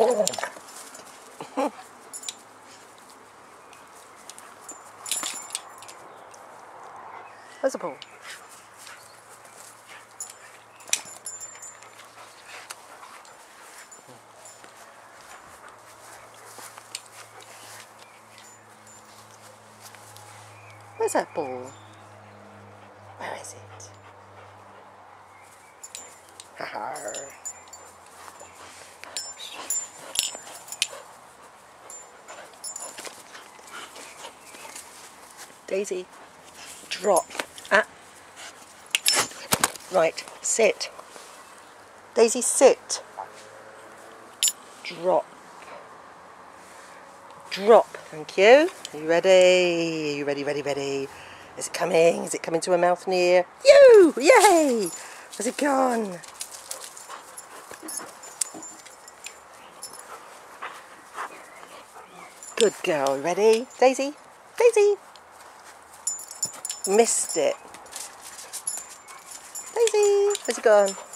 Where's the ball? Where's that ball? Where is it? Ha-ha. Daisy, drop. Ah. Right, sit. Daisy, sit. Drop. Drop. Thank you. Are you ready? Are you ready, ready, ready? Is it coming? Is it coming to a mouth near you? Yay! Where's it gone? Good girl. Ready? Daisy? Daisy! Missed it. Daisy! Where's it gone?